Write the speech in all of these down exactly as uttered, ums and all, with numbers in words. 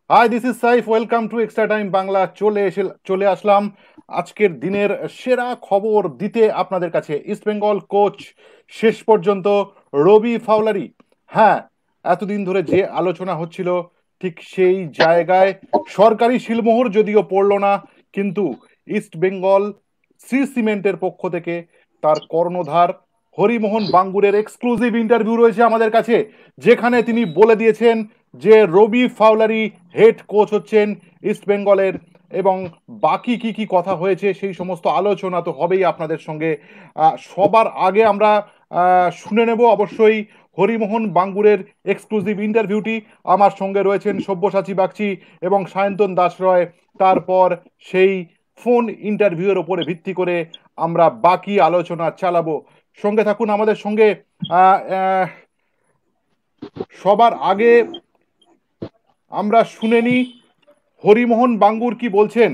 High, this is Saif. Welcome to Extra Time Bangla. চলে এসে চলে আসলাম আজকের দিনের সেরা খবর দিতে আপনাদের কাছে। ইস্টবেঙ্গল কোচ শেষ পর্যন্ত রবি ফাউলারি। হ্যাঁ, এতদিন ধরে যে আলোচনা হচ্ছিল ঠিক সেই জায়গায় সরকারি শিলমোহর যদিও পড়ল না, কিন্তু ইস্টবেঙ্গল শ্রী সিমেন্টের পক্ষ থেকে তার কর্ণধার হরিমোহন বাঙ্গুরের এক্সক্লুসিভ ইন্টারভিউ রয়েছে আমাদের কাছে, যেখানে তিনি বলে দিয়েছেন যে রবি ফাউলারি হেড কোচ হচ্ছেন ইস্ট বেঙ্গলের, এবং বাকি কি কি কথা হয়েছে সেই সমস্ত আলোচনা তো হবেই আপনাদের সঙ্গে। আহ, সবার আগে আমরা আহ, শুনে নেব অবশ্যই হরিমোহন বাঙ্গুরের এক্সক্লুসিভ ইন্টারভিউটি। আমার সঙ্গে রয়েছেন সব্যসাচী বাগচি এবং সায়ন্তন দাস রয়। তারপর সেই ফোন ইন্টারভিউয়ের ওপরে ভিত্তি করে আমরা বাকি আলোচনা চালাবো। সঙ্গে থাকুন আমাদের সঙ্গে। আহ, আহ, সবার আগে আমরা শুনে নিই হরিমোহন বাঙ্গুর কি বলছেন।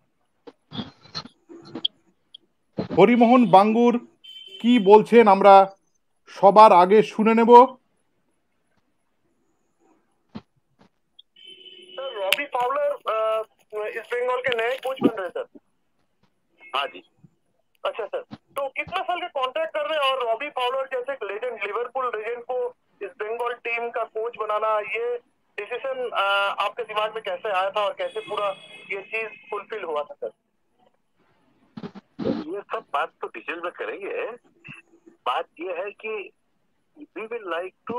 হরিমোহন বাঙ্গুর কি বলছেন আমরা সবার আগে শুনে নেব। सर रॉबी फाउलर इस बंगाल के नए कोच बन रहे हैं सर। हाँ जी। अच्छा सर, तो कितना साल का कॉन्ट्रैक्ट कर रहे हैं और रॉबी फाउलर जैसे एक लेजेंड, लिवरपूल लेजेंड को इस बंगाल टीम का कोच बनाना, ये डिसीजन आपके दिमाग में कैसे आया था और कैसे पूरा ये चीज फुलफिल हुआ था सर? ये सब बात तो डिटेल में करेंगे। बात ये है कि we will like to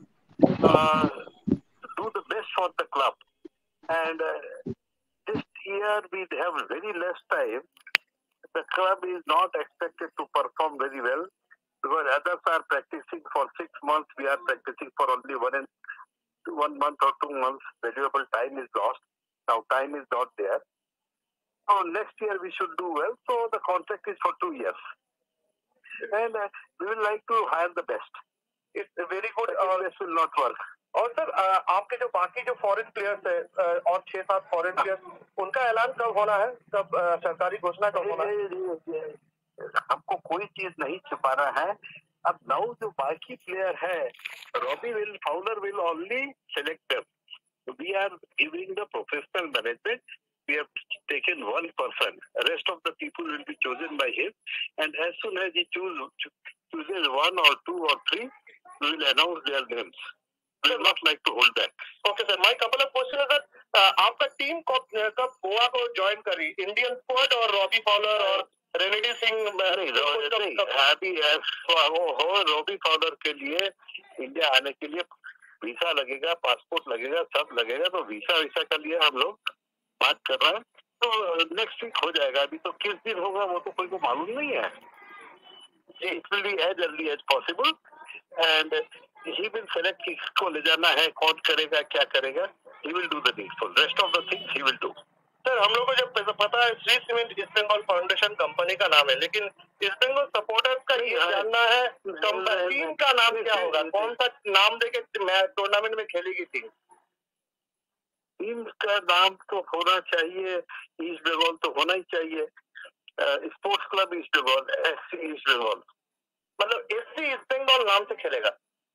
do the best for the club and this year we have very less time. The club is not expected to perform very well because others are practicing for six months. We are practicing for only one and one month or two months. Valuable time is lost. Now time is not there. So next year we should do well. So the contract is for two years, and uh, we would like to hire the best. It's a very good. But this will not work. और sir आपके जो बाकी जो foreign players है और छह सात foreign players, उनका ऐलान कब होना है, कब सरकारी घोषणा कब होना है? हमको कोई चीज नहीं छुपाना है। अब नौ जो बाकी प्लेयर है, Robbie will Fowler will only select them. We are giving the professional management. We have taken one person. Rest of the people will be chosen by him, and as soon as he choose, chooses one or two or three, we will announce their names. We will not like to hold back. Okay sir, my couple of questions है sir. आपका team कब कब गोवा को join करी, Indian squad और Robbie Fowler और रेनेडी सिंह? अभी हो रॉबी फाउलर के लिए इंडिया आने के लिए वीसा लगेगा, पासपोर्ट लगेगा, सब लगेगा। तो वीसा वीसा के लिए हम लोग बात कर रहे हैं, तो नेक्स्ट वीक हो जाएगा। अभी तो किस दिन होगा वो तो कोई को मालूम नहीं है। It will be as early as possible and he will select किसको ले जाना है, कौन करेगा, क्या करेगा। he will do the needful. Rest of the things he will do. Sir हम लोग को जब पता है Shree cement east Bengal foundation company का नाम है, लेकिन ईस्ट बंगाल सपोर्टर्स का ये जानना है टीम का नाम क्या होगा, कौन सा नाम देके टूर्नामेंट में खेलेगी टीम? टीम का नाम तो होना चाहिए ईस्ट बंगाल, तो होना ही चाहिए sports club east Bengal, SC east Bengal. मतलब एससी ईस्ट बंगाल नाम से खेलेगा?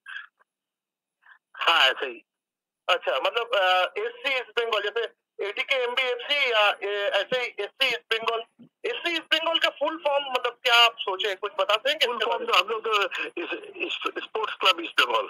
हाँ ऐसे ही। अच्छा, मतलब एससी ईस्ट बंगाल जैसे एटीके एमबीएफसी या ऐसे ही SC east Bengal. SC east Bengal का फुल फॉर्म मतलब क्या आप सोचे, कुछ बताते हैं? फुल फॉर्म तो हम लोग sports club east Bengal.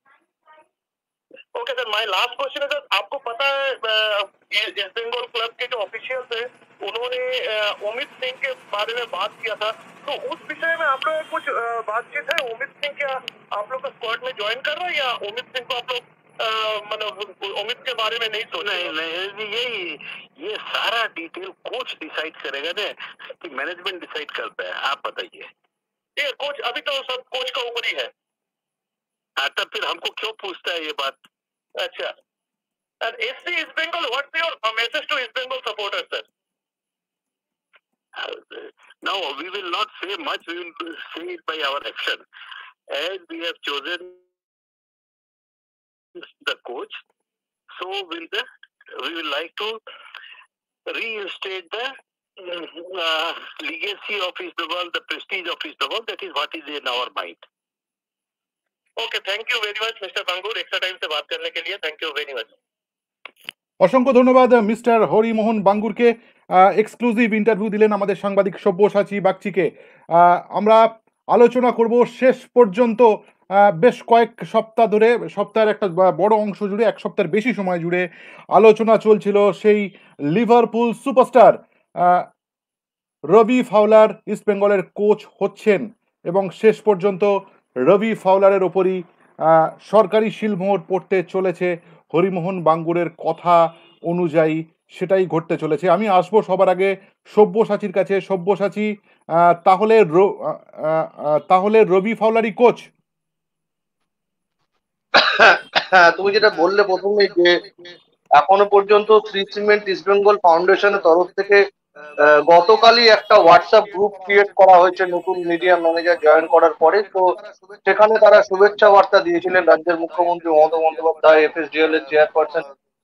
Okay sir, my last question है सर, आपको पता है ईस्ट बंगाल क्लब के जो ऑफिशियल्स है उन्होंने अमित सिंह के बारे में बात किया था, तो उस विषय में आप लोग कुछ बातचीत है? अमित सिंह क्या आप लोग का स्क्वाड में ज्वाइन कर रहे हैं या अमित सिंह को आप लोग मतलब अमित के बारे में नहीं सोच? नहीं नहीं, यही ये सारा डिटेल कोच डिसाइड करेगा ना, कि मैनेजमेंट डिसाइड करता है। आप बताइए। ये कोच अभी तो सब कोच का ऊपर ही है। हाँ, तब फिर हमको क्यों पूछता है ये बात? अच्छा, and S C East Bengal, what's your message to East Bengal supporters, sir? Uh, no, we will not say much. We will say it by our action. As we have chosen the coach, so will the we will like to reinstate the uh, legacy of East Bengal, the prestige of East Bengal. That is what is in our mind. Okay, thank you very much mister Bangur, extra time से बात करने के लिए। Thank you very much. অসংখ্য ধন্যবাদ mister Harimohan বাঙ্গুরকে, exclusive interview দিলেন আমাদের সাংবাদিক সব্যসাচী বাগচিকে। আমরা আলোচনা করব শেষ পর্যন্ত বেশ কয়েক সপ্তাহ ধরে, সপ্তাহের একটা বড় অংশ জুড়ে, এক সপ্তাহের বেশি সময় জুড়ে আলোচনা চলছিল সেই Liverpool superstar Robbie Fowler East বেঙ্গলের কোচ হচ্ছেন, এবং শেষ পর্যন্ত রবি ফাউলারের ওপরই সরকারি শিলমোহর পড়তে চলেছে হরিমোহন বাঙ্গুরের কথা অনুযায়ী, সেটাই ঘটতে চলেছে। আমি আসবো সবার আগে সব্যসাচীর কাছে। সব্যসাচী, তাহলে তাহলে রবি ফাউলারই কোচ? তুমি যেটা বললে প্রথমে, যে এখনো পর্যন্ত শ্রী সিমেন্ট ইস্ট বেঙ্গল ফাউন্ডেশনের তরফ থেকে গতকালই একটা হোয়াটসঅ্যাপ গ্রুপ ক্রিয়েট করা হয়েছে নতুন মিডিয়া ম্যানেজার জয়েন করার পরে। তো সেখানে তারা শুভেচ্ছা বার্তা দিয়েছিলেন রাজ্যের মুখ্যমন্ত্রী মমতা বন্দ্যোপাধ্যায়, এফএসডিএল এর চেয়ারপারসন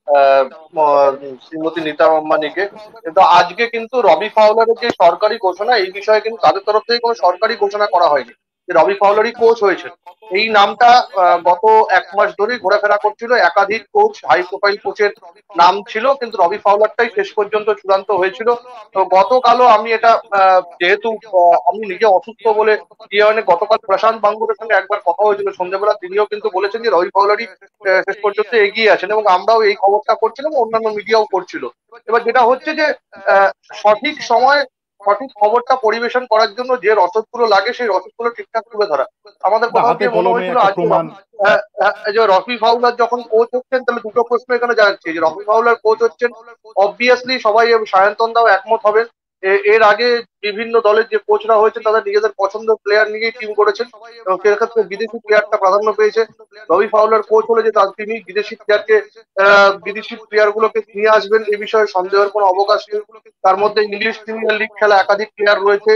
শ্রীমতী নীতা আম্বানিকে। কিন্তু আজকে কিন্তু রবি ফাউলারের যে সরকারি ঘোষণা, এই বিষয়ে কিন্তু তাদের তরফ থেকে কোনো সরকারি ঘোষণা করা হয়নি যে রবি ফাউলারই কোচ হয়েছে। এই নামটা গত এক মাস ধরেই ঘোরাফেরা করছিল, একাধিক কোচ, হাই প্রোফাইল কোচের নাম ছিল, কিন্তু রবি ফাউলারটাই শেষ পর্যন্ত চূড়ান্ত হয়েছিল। তো গতকালও আমি এটা, যেহেতু আমি নিজে অসুস্থ বলে গতকাল প্রশান্ত বাঙ্গুরের সঙ্গে একবার কথা হয়েছিল সন্ধ্যেবেলা, তিনিও কিন্তু বলেছেন যে রবি ফাউলারই শেষ পর্যন্ত এগিয়ে আছেন, এবং আমরাও এই খবরটা করছিলাম, অন্যান্য মিডিয়াও করছিল। এবার যেটা হচ্ছে যে সঠিক সময় সঠিক খবরটা পরিবেশন করার জন্য যে রসদগুলো লাগে, সেই রসদগুলো ঠিকঠাক তুলে ধরা। আমাদের কোথাও গিয়ে মনে হয়েছিল আজকে রবি ফাউলার যখন কোচ হচ্ছেন, তাহলে দুটো প্রশ্ন এখানে যাচ্ছে, যে রবি ফাউলার কোচ হচ্ছেন, অবভিয়াসলি সবাই সায়ন্তন দাও একমত হবেন। এর আগে বিভিন্ন দলের যে কোচরা হয়েছে তাদের নিজেদের পছন্দের প্লেয়ার নিয়েই টিম করেছেন, এবং সেক্ষেত্রে বিদেশি প্লেয়ারটা প্রাধান্য পেয়েছে। রবি ফাউলার কোচ হলে যে তিনি বিদেশি প্লেয়ারকে বিদেশি প্লেয়ার গুলোকে নিয়ে আসবেন, এ বিষয়ে সন্দেহের কোনো অবকাশ নেই। তার মধ্যে ইংলিশ প্রিমিয়ার লিগ খেলা একাধিক প্লেয়ার রয়েছে,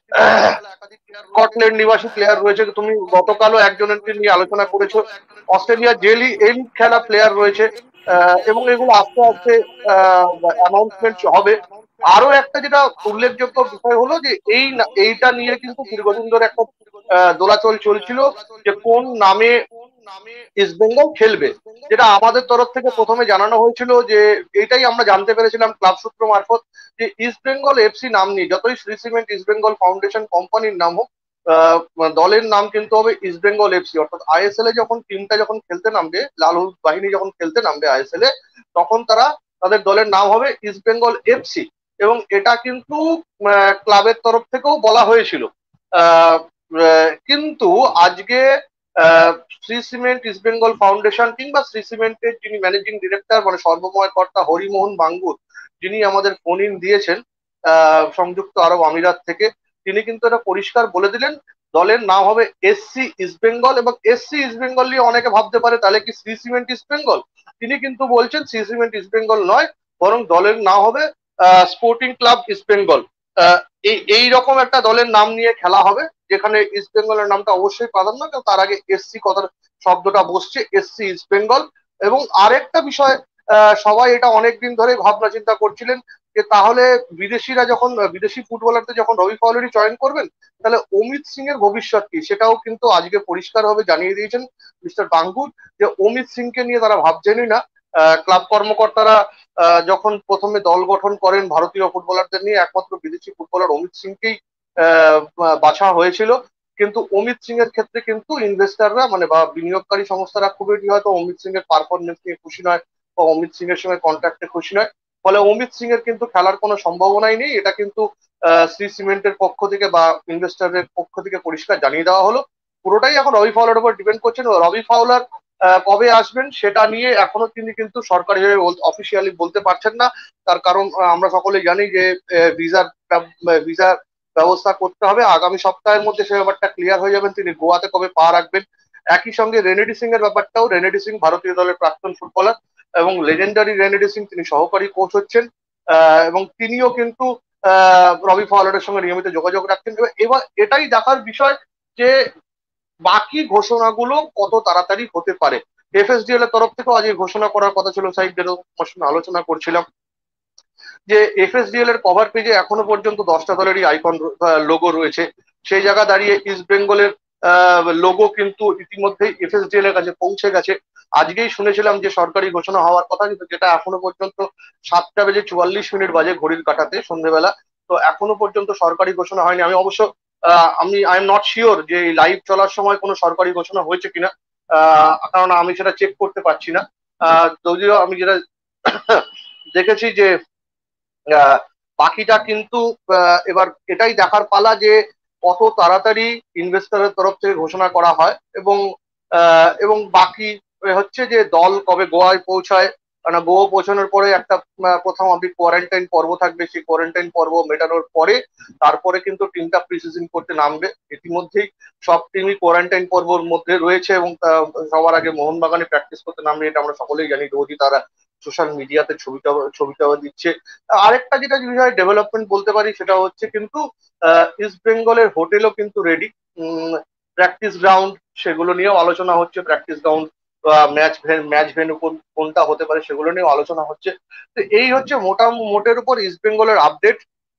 স্কটল্যান্ড নিবাসী প্লেয়ার রয়েছে, তুমি গতকালও একজনকে নিয়ে আলোচনা করেছো, অস্ট্রেলিয়া জেলি এই খেলা প্লেয়ার রয়েছে, এবং এগুলো আস্তে আস্তে অ্যানাউন্সমেন্ট হবে। আরো একটা যেটা উল্লেখযোগ্য বিষয় হলো যে এই এইটা নিয়ে কিন্তু দীর্ঘদিন ধরে একটা দোলাচল চলছিল যে কোন নামে ইস্ট বেঙ্গল খেলবে, যেটা আমাদের তরফ থেকে প্রথমে জানানো হয়েছিল যে এটাই আমরা জানতে পেরেছিলাম ক্লাব সূত্র মারফত, যে ইস্ট বেঙ্গল এফসি নাম নিয়ে যতই Shree cement east Bengal foundation কোম্পানির নাম হোক, দলের নাম কিন্তু হবে ইস্ট বেঙ্গল এফসি। অর্থাৎ আইএসএল এ যখন টিমটা যখন খেলতে নামবে, লাল হলুদ বাহিনী যখন খেলতে নামবে আইএসএল এ, তখন তারা তাদের দলের নাম হবে ইস্ট বেঙ্গল এফসি, এবং এটা কিন্তু ক্লাবের তরফ থেকেও বলা হয়েছিল। কিন্তু আজকে Shree cement east Bengal foundation কিংবা শ্রী সিমেন্টের যিনি ম্যানেজিং ডিরেক্টর, মানে সর্বময় কর্তা হরিমোহন বাঙ্গুর, যিনি আমাদের ফোন ইন দিয়েছেন সংযুক্ত আরব আমিরাত থেকে, তিনি কিন্তু এটা পরিষ্কার বলে দিলেন দলের নাম হবে এসসি ইস্ট বেঙ্গল। এবং এসসি ইস্ট বেঙ্গল নিয়ে অনেকে ভাবতে পারে তাহলে কি শ্রী সিমেন্ট ইস্ট বেঙ্গল, তিনি কিন্তু বলছেন শ্রী সিমেন্ট ইস্ট বেঙ্গল নয়, বরং দলের নাম হবে স্পোর্টিং ক্লাব ইস্ট বেঙ্গল। এই এইরকম একটা দলের নাম নিয়ে খেলা হবে, যেখানে ইস্ট বেঙ্গলের নামটা অবশ্যই প্রাধান্য, তার আগে এসসি কথার শব্দটা বসছে, এসসি ইস্ট বেঙ্গল। এবং আরেকটা বিষয়, সবাই এটা অনেকদিন ধরে ভাবনা চিন্তা করছিলেন যে তাহলে বিদেশিরা যখন, বিদেশি ফুটবলারদের যখন রবি ফাউলারই চয়ন করবেন, তাহলে অমিত সিং এর ভবিষ্যৎ কি, সেটাও কিন্তু আজকে পরিষ্কারভাবে জানিয়ে দিয়েছেন মিস্টার বাঙ্গুর, যে অমিত সিংকে নিয়ে তারা ভাবছেনই না। ক্লাব কর্মকর্তারা যখন প্রথমে দল গঠন করেন ভারতীয় ফুটবলারদের নিয়ে, একমাত্র বিদেশি ফুটবলার অমিত সিংকেই বাছা হয়েছিল, কিন্তু অমিত সিং এর ক্ষেত্রে কিন্তু ইনভেস্টাররা, মানে বা বিনিয়োগকারী সংস্থারা খুব বেশি হয়তো অমিত সিং এর পারফরমেন্স নিয়ে খুশি নয়, বা অমিত সিং এর সঙ্গে কন্ট্রাক্টে খুশি নয়, ফলে অমিত সিং এর কিন্তু খেলার কোনো সম্ভাবনাই নেই। এটা কিন্তু শ্রী সিমেন্টের পক্ষ থেকে বা ইনভেস্টারের পক্ষ থেকে পরিষ্কার জানিয়ে দেওয়া হলো। পুরোটাই এখন রবি ফাউলার উপর ডিপেন্ড করছেন। রবি ফাউলার কবে আসবেন সেটা নিয়ে এখনো তিনি কিন্তু সরকারিভাবে অফিসিয়ালি বলতে পারছেন না, তার কারণ আমরা সকলেই জানি যে ভিসার ভিসার ব্যবস্থা করতে হবে। আগামী সপ্তাহের মধ্যে সে ব্যাপারটা ক্লিয়ার হয়ে যাবেন তিনি গোয়াতে কবে পা রাখবেন। একই সঙ্গে রেনেডি সিং এর ব্যাপারটাও, রেনেডি সিং ভারতীয় দলের প্রাক্তন ফুটবলার এবং লেজেন্ডারি রেনেডি সিং, তিনি সহকারী কোচ হচ্ছেন, এবং তিনিও কিন্তু রবি ফাউলারের সঙ্গে নিয়মিত যোগাযোগ রাখছেন। এবার এটাই দেখার বিষয় যে বাকি ঘোষণাগুলো কত তাড়াতাড়ি হতে পারে। এফএসডিএল এর তরফ থেকেও আজকে ঘোষণা করার কথা ছিল, সাইড যেরকম আলোচনা করছিলাম, যে এফএসডিএল এর কভার পেজে এখনো পর্যন্ত দশটা দলেরই আইকন লোগো রয়েছে। সেই জায়গা দাঁড়িয়ে ইস্ট বেঙ্গলের লোগো কিন্তু ইতিমধ্যেই এফএসডিএল এর কাছে পৌঁছে গেছে। আজকেই শুনেছিলাম যে সরকারি ঘোষণা হওয়ার কথা, কিন্তু যেটা এখনো পর্যন্ত সাতটা বেজে চুয়াল্লিশ মিনিট বাজে ঘড়ির কাঁটাতে সন্ধ্যেবেলা, তো এখনো পর্যন্ত সরকারি ঘোষণা হয়নি। আমি অবশ্য আহ, আমি আই এম নট শিওর যে লাইভ চলার সময় কোনো সরকারি ঘোষণা হয়েছে কিনা, আহ, কারণ আমি সেটা চেক করতে পারছি না। আহ, যদিও আমি যেটা দেখেছি যে আহ, বাকিটা কিন্তু আহ, এবার এটাই দেখার পালা যে কত তাড়াতাড়ি ইনভেস্টরের তরফ থেকে ঘোষণা করা হয়, এবং আহ, এবং বাকি হচ্ছে যে দল কবে গোয়ায় পৌঁছায়। কারণ গোয়া পৌঁছানোর পরে একটা আহ, প্রথম আপনি কোয়ারেন্টাইন পর্ব থাকবে, সেই কোয়ারেন্টাইন পর্ব মেটানোর পরে তারপরে কিন্তু টিমটা প্রিসিজন করতে নামবে। ইতিমধ্যেই সব টিমই কোয়ারেন্টাইন পর্বর মধ্যে রয়েছে, এবং আহ, সবার আগে মোহনবাগানে প্র্যাকটিস করতে নামবে, এটা আমরা সকলেই জানি। রোজই তারা সোশ্যাল মিডিয়াতে ছবিটা ছবিটা দিচ্ছে। আরেকটা যেটা বিষয় ডেভেলপমেন্ট বলতে পারি, সেটা হচ্ছে কিন্তু ইস্ট বেঙ্গলের হোটেলও কিন্তু রেডি। প্র্যাকটিস গ্রাউন্ড সেগুলো নিয়েও আলোচনা হচ্ছে, practice ground match match venue কোনটা হতে পারে সেগুলো নিয়েও আলোচনা হচ্ছে। তো এই হচ্ছে মোটা মোটের উপর ইস্ট বেঙ্গলের আপডেট।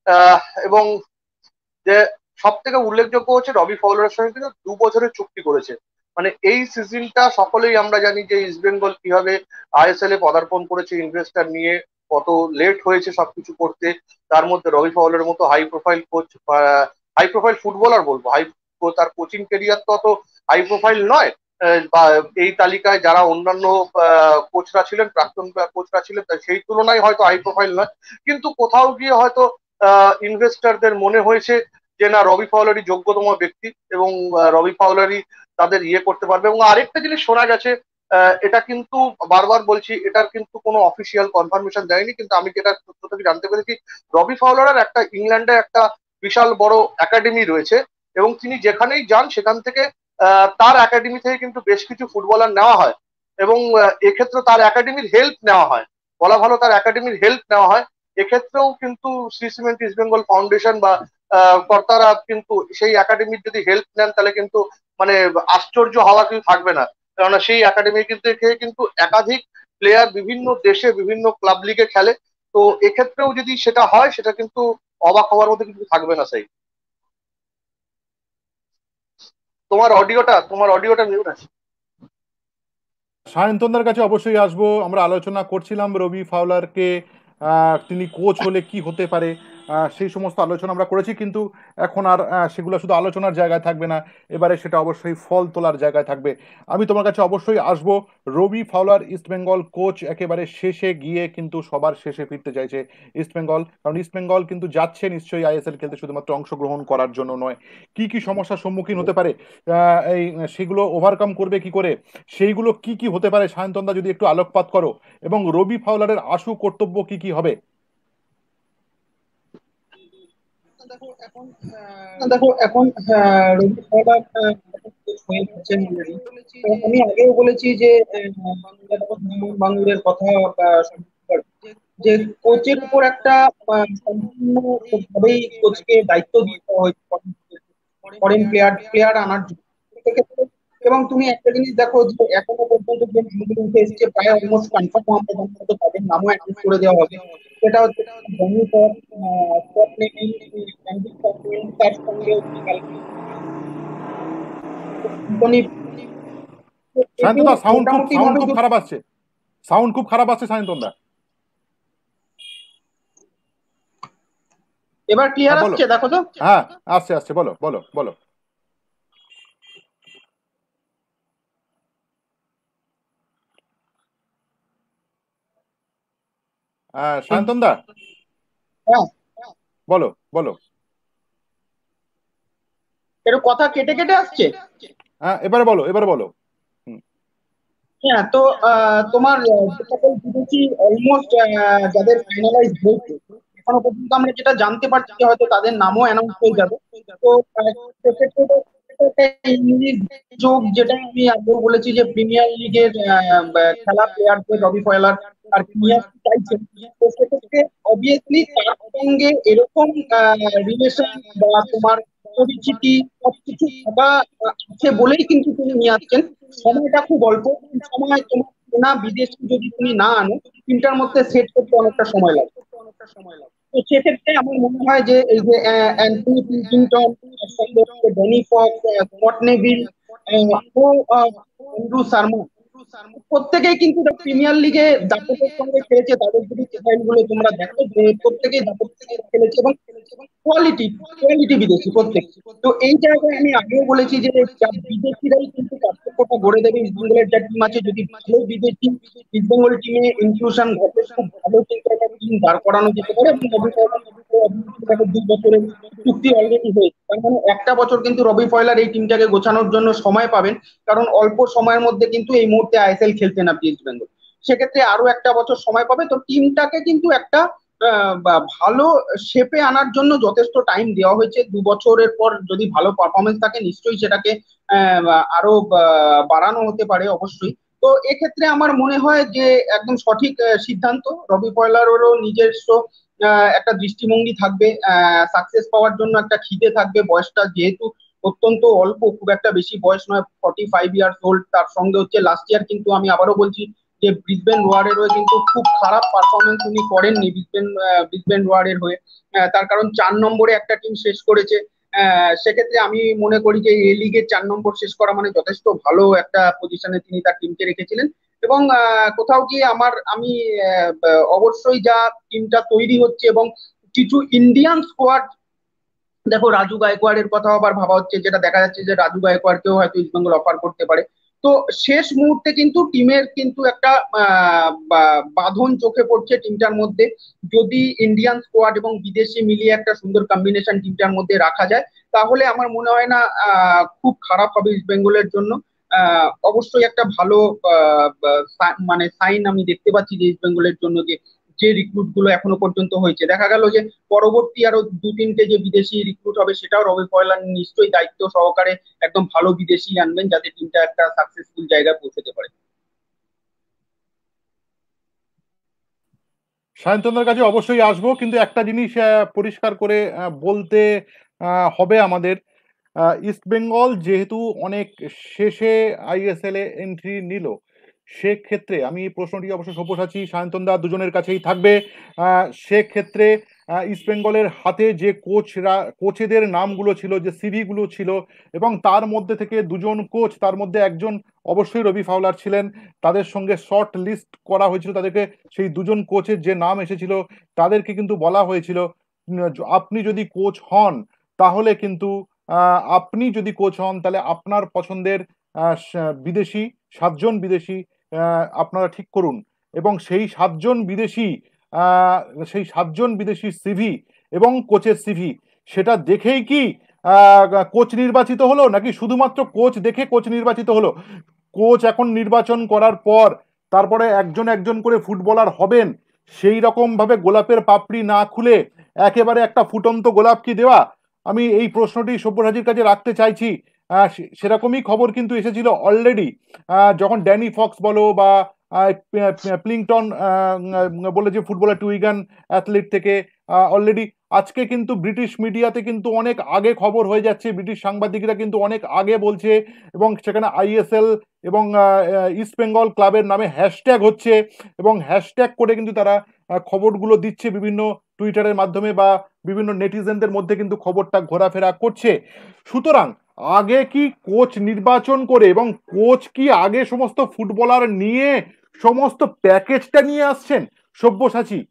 এবং যে সব থেকে উল্লেখযোগ্য হচ্ছে রবি ফওলারের সঙ্গে কিন্তু দু বছরের চুক্তি করেছে। মানে এই সিজনটা সকলেই আমরা জানি যে ইস্ট বেঙ্গল কিভাবে আইএসএল এ পদার্পণ করেছে, ইনভেস্টার নিয়ে কত লেট হয়েছে সবকিছু করতে। তার মধ্যে রবি ফওলারের মতো high profile coach, high profile footballer বলবো, হাই তার কোচিং কেরিয়ার তো অত হাই প্রোফাইল নয়। আহ, বা এই তালিকায় যারা অন্যান্য কোচরা ছিলেন, প্রাক্তন কোচরা ছিলেন, সেই তুলনায় হয়তো হাই প্রোফাইল নয়, কিন্তু কোথাও গিয়ে হয়তো ইনভেস্টরদের মনে হয়েছে যে না, রবি ফাউলারই যোগ্যতম ব্যক্তি, এবং আহ, রবি ফাউলারই তাদের ইয়ে করতে পারবে। এবং আরেকটা জিনিস শোনা গেছে, আহ, এটা কিন্তু বারবার বলছি, এটার কিন্তু কোনো অফিসিয়াল কনফার্মেশন দেয়নি, কিন্তু আমি যেটা সূত্র থেকে জানতে পেরেছি, রবি ফাউলারের একটা ইংল্যান্ডে একটা বিশাল বড় একাডেমি রয়েছে, এবং তিনি যেখানেই যান সেখান থেকে আহ, তার একাডেমি থেকে কিন্তু বেশ কিছু ফুটবলার নেওয়া হয়, এবং আহ, এক্ষেত্রে তার একাডেমির হেল্প নেওয়া হয়। বলা ভালো, তার একাডেমির হেল্প নেওয়া হয়। এক্ষেত্রেও কিন্তু Shree cement east Bengal foundation বা আহ, কর্তারা কিন্তু সেই একাডেমির যদি হেল্প নেন, তাহলে কিন্তু মানে আশ্চর্য হওয়া কিছু থাকবে না। কেননা সেই একাডেমি কিন্তু কিন্তু একাধিক প্লেয়ার বিভিন্ন দেশে বিভিন্ন ক্লাব লিগে খেলে। তো এক্ষেত্রেও যদি সেটা হয়, সেটা কিন্তু অবাক হওয়ার মধ্যে কিছু থাকবে না। সেই তোমার অডিওটা তোমার অডিওটা মিউট আছে। সায়ন্তনদার কাছে অবশ্যই আসবো। আমরা আলোচনা করছিলাম রবি ফাউলারকে আহ, তিনি কোচ হলে কি হতে পারে, আহ, সেই সমস্ত আলোচনা আমরা করেছি, কিন্তু এখন আর আহ, সেগুলো শুধু আলোচনার জায়গায় থাকবে না, এবারে সেটা অবশ্যই ফল তোলার জায়গায় থাকবে। আমি তোমার কাছে অবশ্যই আসবো। Robbie Fowler east Bengal coach একেবারে শেষে গিয়ে কিন্তু সবার শেষে ফিরতে চাইছে ইস্ট বেঙ্গল, কারণ ইস্ট বেঙ্গল কিন্তু যাচ্ছে নিশ্চয়ই আইএসএল খেলতে শুধুমাত্র অংশগ্রহণ করার জন্য নয়। কি কি সমস্যার সম্মুখীন হতে পারে, আহ, এই সেগুলো ওভারকাম করবে কি করে, সেইগুলো কি কি হতে পারে, সায়ন্তনদা যদি একটু আলোকপাত করো, এবং রবি ফাউলারের আশু কর্তব্য কি কি হবে। দেখো এখন দেখো এখন আহ, রবি ফওলার আহ, হয়ে গেছেন already। তো আমি আগেও বলেছি যে আহ, মোহন বাঙ্গুরের কথা আহ, যে কোচের উপর একটা আহ, সম্পূর্ণভাবেই কোচকে দায়িত্ব দিয়ে দেওয়া হয়েছে ফরেন প্লেয়ার প্লেয়ার আনার জন্য। সেক্ষেত্রে এবং তুমি একটা জিনিস দেখো যে এখনো পর্যন্ত যে নামগুলো উঠে এসেছে প্রায় অলমোস্ট কনফার্ম, আমরা জানি হয়তো তাদের নামও অ্যানাউন্স করে দেওয়া হবে। সেটা হচ্ছে ধোনি পপ পপ নেই, রণবীর কাপুর, তার সঙ্গে ধোনি। এতে সায়ন্তনদা সাউন্ড খুব মোটামুটি সাউন্ড ভাবে খুব যদি খারাপ আসছে, সাউন্ড খুব খারাপ আসছে সায়ন্তনদা। এবার ক্লিয়ার হ্যাঁ বলো। আসছে, দেখো তো। হ্যাঁ আসছে আসছে, বলো বলো বলো। হ্যাঁ সায়ন্তনদা হ্যাঁ, বলো বলো। এর কথা কেটে কেটে আসছে। হ্যাঁ এবারে বলো, এবারে বলো। হুম। হ্যাঁ, তো আহ, তোমার আহ, যে সকল বিদেশি অলমোস্ট যাদের ফাইনালাইজ হয়েছে, এখনো পর্যন্ত আমরা যেটা জানতে পারছি যে হয়তো তাদের নামও অ্যানাউন্স হয়ে যাবে। তো আহ, সেক্ষেত্রে তো এটা একটা ইংলিশ যোগ, যেটা আমি আগেও বলেছি যে প্রিমিয়ার লিগের খেলা প্লেয়ারদের রবি ফয়লার আর কি নিয়ে আসতে চাইছেন। তো সেক্ষেত্রে অবভিয়াসলি তার সঙ্গে এরকম রিলেশন বা তোমার পরিচিতি সবকিছু থাকা আহ, আছে বলেই কিন্তু তিনি নিয়ে আসছেন। সময়টা খুব অল্প সময়, তোমার কেনা বিদেশি যদি তুমি না আনো, তিনটার মধ্যে সেট করতে অনেকটা সময় লাগে। তো সেক্ষেত্রে আমার মনে হয় যে এই যে আহ, অ্যান্থনি পিলকিংটন, তার সঙ্গে হচ্ছে ডনি ফক্স, স্কট নেভিল, আহ, ও আহ, অ্যান্ড্রু শর্মা, প্রত্যেকেই কিন্তু প্রিমিয়ার লিগে দাপটের সঙ্গে খেলেছে। তাদের যদি প্রোফাইল গুলো তোমরা দেখো যে প্রত্যেকেই দাপটের সঙ্গে খেলেছে এবং কোয়ালিটি কোয়ালিটি বিদেশি প্রত্যেক। তো এই জায়গায় আমি আগেও বলেছি যে বিদেশিরাই কিন্তু পার্থক্যটা গড়ে দেবে। ইস্টবেঙ্গলের যা টিম আছে, যদি ভালো বিদেশি ইস্টবেঙ্গল টিমে ইনক্লুশন ঘটে, খুব ভালো কিন্তু একটা টিম দাঁড় করানো যেতে পারে। এবং রবি ফয়লার দুই বছরের চুক্তি অলরেডি হয়েছে, তার মানে একটা বছর কিন্তু রবি ফয়লার এই টিমটাকে গোছানোর জন্য সময় পাবেন, কারণ অল্প সময়ের মধ্যে কিন্তু এই মুহূর্তে আইএসএল খেলতে না ইস্ট বেঙ্গল। সেক্ষেত্রে আরো একটা বছর সময় পাবে। তো টিমটাকে কিন্তু একটা ভালো শেপে আনার জন্য যথেষ্ট টাইম দেওয়া হয়েছে। দু বছরের পর যদি ভালো পারফরমেন্স থাকে, নিশ্চয়ই সেটাকে আরো বাড়ানো হতে পারে অবশ্যই। তো এক্ষেত্রে আমার মনে হয় যে একদম সঠিক সিদ্ধান্ত। রবি ফয়লারেরও নিজস্ব একটা দৃষ্টিভঙ্গি থাকবে, সাকসেস পাওয়ার জন্য একটা খিদে থাকবে। বয়সটা যেহেতু অত্যন্ত অল্প, খুব একটা বেশি বয়স নয়, ফর্টি ফাইভ ইয়ার্স ওল্ড। তার সঙ্গে হচ্ছে লাস্ট ইয়ার কিন্তু আমি আবারও বলছি যে ব্রিসবেন রোয়ারের হয়ে কিন্তু খুব খারাপ পারফরমেন্স উনি করেননি ব্রিসবেন ব্রিসবেন রোয়ারের হয়ে। তার কারণ চার নম্বরে একটা টিম শেষ করেছে। সেক্ষেত্রে আমি মনে করি যে এই লিগের চার নম্বর শেষ করা মানে যথেষ্ট ভালো একটা পজিশনে তিনি তার টিমকে রেখেছিলেন। এবং কোথাও গিয়ে আমার আমি অবশ্যই যা টিমটা তৈরি হচ্ছে এবং কিছু ইন্ডিয়ান স্কোয়াড, দেখো রাজু গায়কোয়াড়ের কথা আবার ভাবা হচ্ছে, যেটা দেখা যাচ্ছে যে রাজু গায়কোয়াড়কেও হয়তো ইস্টবেঙ্গল অফার করতে পারে। তো শেষ মুহূর্তে কিন্তু টিমের কিন্তু একটা বাঁধন চোখে পড়ছে টিমটার মধ্যে। যদি ইন্ডিয়ান স্কোয়াড এবং বিদেশি মিলিয়ে একটা সুন্দর কম্বিনেশন টিমটার মধ্যে রাখা যায়, তাহলে আমার মনে হয় না খুব খারাপ হবে ইস্টবেঙ্গলের জন্য। আহ অবশ্যই একটা ভালো মানে সাইন আমি দেখতে পাচ্ছি যে ইস্টবেঙ্গলের জন্য, যে যে রিক্রুট গুলো এখনো পর্যন্ত হয়েছে, দেখা গেল যে পরবর্তী আরো দু তিনটে যে বিদেশি রিক্রুট হবে, সেটাও রবি ফয়লার নিশ্চয়ই দায়িত্ব সহকারে একদম ভালো বিদেশি আনবেন, যাতে টিমটা একটা সাকসেসফুল জায়গায় পৌঁছতে পারে। সায়ন্তনের কাছে অবশ্যই আসবো, কিন্তু একটা জিনিস পরিষ্কার করে বলতে হবে আমাদের, ইস্ট বেঙ্গল যেহেতু অনেক শেষে আইএসএল এ এন্ট্রি নিল, সেক্ষেত্রে আমি প্রশ্নটি অবশ্য সব্যসাচী সায়ন্তনদা দুজনের কাছেই থাকবে। সেক্ষেত্রে ইস্ট বেঙ্গলের হাতে যে কোচরা কোচেদের নামগুলো ছিল, যে সিভিগুলো ছিল, এবং তার মধ্যে থেকে দুজন কোচ, তার মধ্যে একজন অবশ্যই রবি ফাউলার ছিলেন, তাদের সঙ্গে শর্ট লিস্ট করা হয়েছিল তাদেরকে। সেই দুজন কোচের যে নাম এসেছিল, তাদেরকে কিন্তু বলা হয়েছিল আপনি যদি কোচ হন তাহলে কিন্তু আপনি যদি কোচ হন তাহলে আপনার পছন্দের বিদেশি সাতজন বিদেশি আপনারা ঠিক করুন। এবং সেই সাতজন বিদেশি সেই সাতজন বিদেশি সিভি এবং কোচের সিভি, সেটা দেখেই কি কোচ নির্বাচিত হলো, নাকি শুধুমাত্র কোচ দেখে কোচ নির্বাচিত হলো? কোচ এখন নির্বাচন করার পর তারপরে একজন একজন করে ফুটবলার হবেন, সেই রকম ভাবে গোলাপের পাপড়ি না খুলে একেবারে একটা ফুটন্ত গোলাপ কি দেওয়া? আমি এই প্রশ্নটি সব্যসাচীর কাছে রাখতে চাইছি। সেরকমই খবর কিন্তু এসেছিল অলরেডি, যখন ড্যানি ফক্স বলো বা প্লিংটন বলে যে ফুটবলার টুইগান অ্যাথলিট থেকে অলরেডি আজকে কিন্তু ব্রিটিশ মিডিয়াতে কিন্তু অনেক আগে খবর হয়ে যাচ্ছে, ব্রিটিশ সাংবাদিকরা কিন্তু অনেক আগে বলছে, এবং সেখানে আইএসএল এবং ইস্ট বেঙ্গল ক্লাবের নামে হ্যাশট্যাগ হচ্ছে, এবং হ্যাশট্যাগ করে কিন্তু তারা খবরগুলো দিচ্ছে বিভিন্ন টুইটারের মাধ্যমে, বা বিভিন্ন নেটিজেনদের মধ্যে কিন্তু খবরটা ঘোরাফেরা করছে। সুতরাং আগে কি কোচ নির্বাচন করে, এবং কোচ কি আগে সমস্ত ফুটবলার নিয়ে সমস্ত প্যাকেজটা নিয়ে আসছেন সব্যসাচী?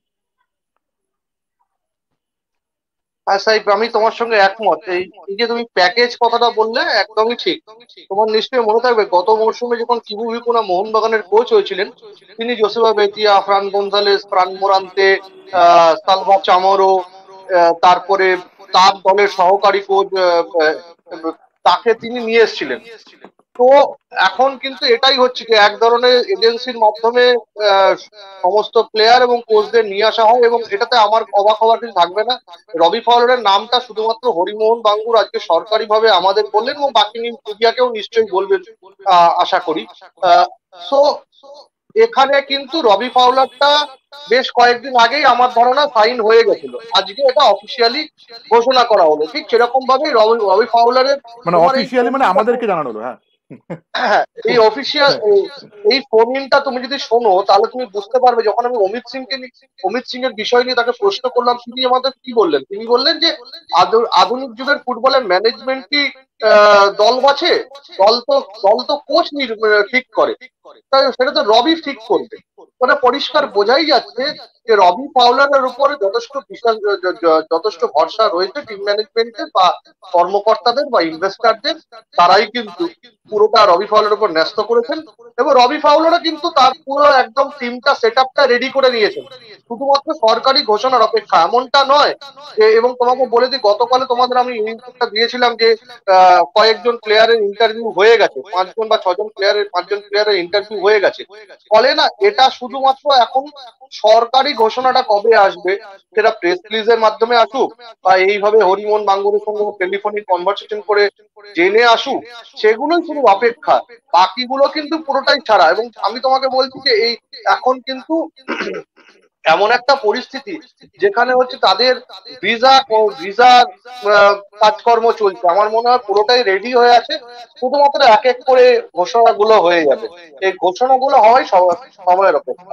হ্যাঁ সাহেব, আমি তোমার সঙ্গে একমত। এই যে তুমি প্যাকেজ কথাটা বললে একদমই ঠিক। তোমার নিশ্চয়ই মনে থাকবে গত মৌসুমে যখন কিবু ভিকুনা মোহনবাগানের কোচ হয়েছিলেন, তিনি জোসেফা বেতিয়া, ফ্রান গনজালেস, ফ্রান মোরান্তে, আহ সালভা চামোরো, তারপরে তার দলের সহকারী কোচ তাকে তিনি নিয়ে এসেছিলেন। তো এখন কিন্তু এটাই হচ্ছে কি, এক ধরনের এজেন্সির মাধ্যমে সমস্ত প্লেয়ার এবং কোচদের নিয়ে আসা হয়, এবং এটাতে আমার অবাক হওয়ার কিছু থাকবে না। রবি ফাউলারের নামটা শুধুমাত্র হরিমোহন বাঙ্গুর আজকে সরকারি ভাবে আমাদের বললেন, এবং বাকি মিডিয়াকেও নিশ্চয়ই বলবেন আশা করি। সো এখানে কিন্তু রবি ফাউলারটা বেশ কয়েকদিন আগেই আমার ধারণা সাইন হয়ে গেছিল, আজকে এটা অফিসিয়ালি ঘোষণা করা হলো। ঠিক সেরকম ভাবেই রবি রবি ফাউলারের মানে অফিসিয়ালি মানে আমাদেরকে জানানো হলো। হ্যাঁ হ্যাঁ, এই অফিসিয়াল এই ফোন ইনটা তুমি যদি শোনো তাহলে তুমি বুঝতে পারবে। যখন আমি অমিত সিংকে অমিত সিং এর বিষয় নিয়ে তাকে প্রশ্ন করলাম, তিনি আমাদের কি বললেন, তিনি বললেন যে আধুনিক যুগের ফুটবলের ম্যানেজমেন্টই দল বাছে? দল তো দল তো কোচ ঠিক করে, তাই সেটা তো রবি ঠিক করবে। মানে পরিষ্কার বোঝাই যাচ্ছে যে রবি ফাউলারের উপরে যথেষ্ট বিশ্বাস, যথেষ্ট ভরসা রয়েছে টিম ম্যানেজমেন্টের বা কর্মকর্তাদের বা ইনভেস্টারদের। তারাই কিন্তু পুরোটা রবি ফাউলারের উপর ন্যস্ত করেছেন এবং রবি ফাউলারও কিন্তু তার পুরো একদম টিমটা সেট আপটা রেডি করে নিয়েছেন, শুধুমাত্র সরকারি ঘোষণার অপেক্ষা। এমনটা নয় যে, এবং তোমাকে বলে দিই, গতকালে তোমাদের আমি ইনপুটটা দিয়েছিলাম যে কয়েকজন প্লেয়ারের ইন্টারভিউ হয়ে গেছে, পাঁচজন বা ছজন প্লেয়ারের পাঁচজন প্লেয়ারের ইন্টারভিউ হয়ে গেছে। ফলে না, এটা শুধুমাত্র এখন সরকারি ঘোষণাটা কবে আসবে, সেটা প্রেস রিলিজের মাধ্যমে আসুক বা এইভাবে হরিমোহন বাঙ্গুরের সঙ্গে টেলিফোনিক কনভারসেশন করে জেনে আসুক, সেগুলোই শুধু অপেক্ষা। বাকিগুলো কিন্তু পুরোটাই ছাড়া। এবং আমি তোমাকে বলছি যে এই এখন কিন্তু এমন একটা পরিস্থিতি যেখানে হচ্ছে তাদের ভিসা ভিসা কাজকর্ম চলছে, আমার মনে হয় পুরোটাই রেডি হয়ে আছে, শুধুমাত্র এক এক করে ঘোষণাগুলো হয়ে যাবে। এই ঘোষণাগুলো হয় সময়ের অপেক্ষা।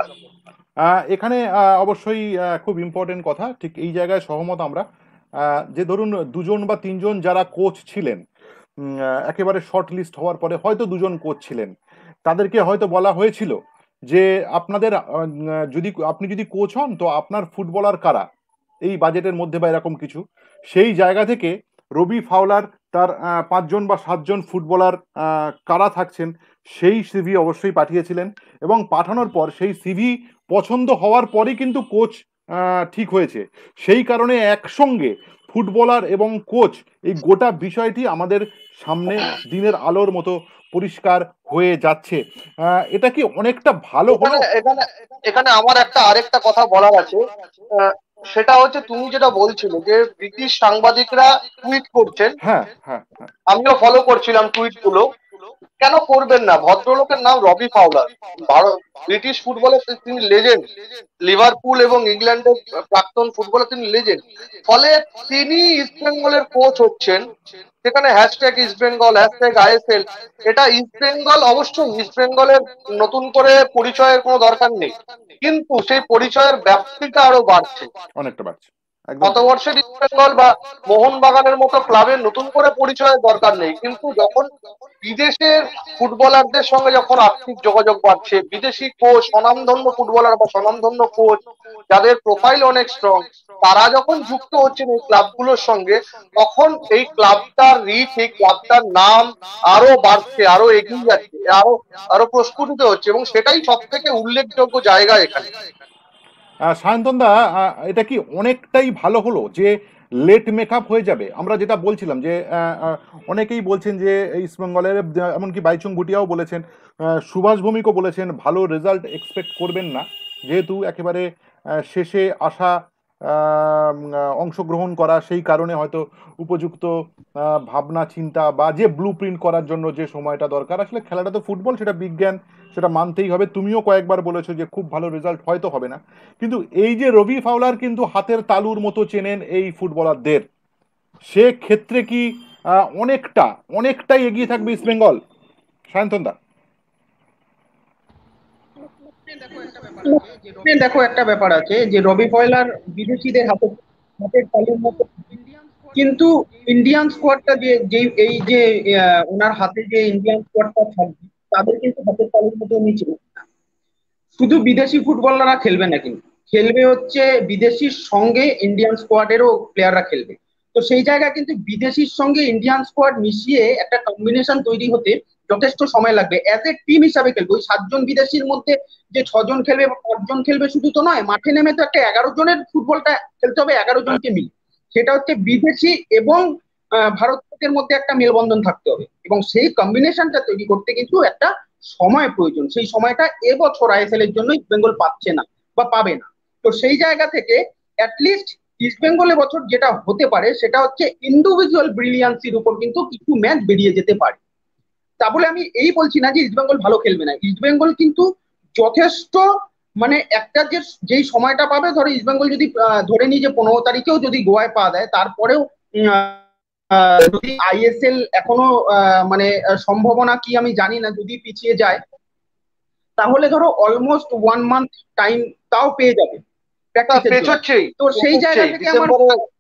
এখানে অবশ্যই খুব ইম্পর্টেন্ট কথা, ঠিক এই জায়গায় সহমত আমরা, যে ধরুন দুজন বা তিনজন যারা কোচ ছিলেন একেবারে শর্ট লিস্ট হওয়ার পরে, হয়তো দুজন কোচ ছিলেন, তাদেরকে হয়তো বলা হয়েছিল যে আপনাদের যদি আপনি যদি কোচ হন তো আপনার ফুটবলার কারা এই বাজেটের মধ্যে বা এরকম কিছু। সেই জায়গা থেকে রবি ফাউলার তার পাঁচজন বা সাতজন ফুটবলার কারা থাকছেন সেই সিভি অবশ্যই পাঠিয়েছিলেন, এবং পাঠানোর পর সেই সিভি পছন্দ হওয়ার পরই কিন্তু কোচ ঠিক হয়েছে। সেই কারণে একসঙ্গে ফুটবলার এবং কোচ এই গোটা বিষয়টি আমাদের সামনে দিনের আলোর মতো পরিষ্কার হয়ে যাচ্ছে। এটা কি অনেকটা ভালো হলো? এখানে এখানে আমার একটা আরেকটা কথা বলার আছে, সেটা হচ্ছে তুমি যেটা বলছিলে যে ব্রিটিশ সাংবাদিকরা টুইট করছেন, হ্যাঁ হ্যাঁ আমিও ফলো করছিলাম টুইট গুলো। কেন করবেন না? ভদ্রলোকের নাম রবি ফাউলার, ভারত ব্রিটিশ ফুটবলের তিনি লেজেন্ড, লিভারপুল এবং ইংল্যান্ডের প্রাক্তন ফুটবলার তিনি লেজেন্ড। ফলে তিনি ইস্ট বেঙ্গলের কোচ হচ্ছেন, সেখানে hashtag east Bengal, hashtag ISL. এটা ইস্ট বেঙ্গল, অবশ্যই ইস্ট বেঙ্গলের নতুন করে পরিচয়ের কোনো দরকার নেই, কিন্তু সেই পরিচয়ের ব্যাপ্তিটা আরো বাড়ছে, অনেকটা বাড়ছে। গত বছর ইস্ট বেঙ্গল বা মোহনবাগানের মতো ক্লাবের নতুন করে পরিচয়ের দরকার নেই, কিন্তু যখন বিদেশের ফুটবলারদের সঙ্গে যখন আর্থিক যোগাযোগ বাড়ছে, বিদেশি কোচ, স্বনামধন্য ফুটবলার বা স্বনামধন্য কোচ যাদের প্রোফাইল অনেক স্ট্রং, তারা যখন যুক্ত হচ্ছেন এই ক্লাবগুলোর সঙ্গে, তখন এই ক্লাবটার রিচ, এই ক্লাবটার নাম আরো বাড়ছে, আরো এগিয়ে যাচ্ছে, আরো আরো প্রস্ফুটিত হচ্ছে, এবং সেটাই সব থেকে উল্লেখযোগ্য জায়গা এখানে। সায়ন্তন দা, এটা কি অনেকটাই ভালো হলো যে লেট মেকআপ হয়ে যাবে? আমরা যেটা বলছিলাম যে অনেকেই বলছেন যে ইস্ট বেঙ্গলের, এমনকি বাইচুং ভুটিয়াও বলেছেন, সুভাষ ভৌমিকও বলেছেন ভালো রেজাল্ট এক্সপেক্ট করবেন না, যেহেতু একেবারে শেষে আসা অংশগ্রহণ করা, সেই কারণে হয়তো উপযুক্ত ভাবনা চিন্তা বা যে ব্লু প্রিন্ট করার জন্য যে সময়টা দরকার, আসলে খেলাটা তো ফুটবল, সেটা বিজ্ঞান, সেটা মানতেই হবে। তুমিও কয়েকবার বলেছো যে খুব ভালো রেজাল্ট হয়তো হবে না, কিন্তু এই যে রবি ফাউলার কিন্তু হাতের তালুর মতো চেনেন এই ফুটবলারদের, সে ক্ষেত্রে কি অনেকটা অনেকটাই এগিয়ে থাকবে ইস্ট বেঙ্গল? সায়ন্তন দা, দেখো একটা ব্যাপার আছে যে রবি ফাউলার বিদেশিদের হাতে হাতের তালুর মতো, কিন্তু ইন্ডিয়ান স্কোয়াডটা যে যেই এই যে ওনার হাতে যে ইন্ডিয়ান স্কোয়াডটা থাকবে, তাদের কিন্তু হাতের তালুর মতো নিচে না। শুধু বিদেশি ফুটবলাররা খেলবে না, কিন্তু খেলবে হচ্ছে বিদেশির সঙ্গে ইন্ডিয়ান স্কোয়াডেরও প্লেয়াররা খেলবে। তো সেই জায়গায় কিন্তু বিদেশির সঙ্গে ইন্ডিয়ান স্কোয়াড মিশিয়ে একটা কম্বিনেশন তৈরি হতে যথেষ্ট সময় লাগবে। অ্যাজ এ টিম হিসাবে খেলবে, ওই সাতজন বিদেশির মধ্যে যে ছজন খেলবে বা পাঁচজন খেলবে শুধু তো নয়, মাঠে নেমে তো একটা এগারো জনের ফুটবলটা খেলতে হবে, এগারো জনকে মিলে। সেটা হচ্ছে বিদেশি এবং ভারতের মধ্যে একটা মেলবন্ধন থাকতে হবে, এবং সেই কম্বিনেশনটা তৈরি করতে কিন্তু একটা সময় প্রয়োজন। সেই সময়টা এবছর আইএসএল এর জন্য ইস্ট বেঙ্গল পাচ্ছে না বা পাবে না। তো সেই জায়গা থেকে অ্যাটলিস্ট ইস্ট বেঙ্গল এবছর যেটা হতে পারে সেটা হচ্ছে ইন্ডিভিজুয়াল ব্রিলিয়ান্সির উপর কিন্তু কিছু ম্যাচ বেরিয়ে যেতে পারে। তা বলে আমি এই বলছি না যে ইস্ট বেঙ্গল ভালো খেলবে না। ইস্ট বেঙ্গল কিন্তু যথেষ্ট, মানে একটা যে যেই সময়টা পাবে, ধরো ইস্ট বেঙ্গল যদি ধরে নিই যে পনেরো তারিখেও যদি গোয়ায় পা দেয়, তারপরেও যদি আইএসএল এখনো মানে সম্ভাবনা কি আমি জানি না, যদি পিছিয়ে যায় তাহলে ধরো অলমোস্ট ওয়ান মান্থ টাইম তাও পেয়ে যাবে। তো সেই জায়গা থেকে আমার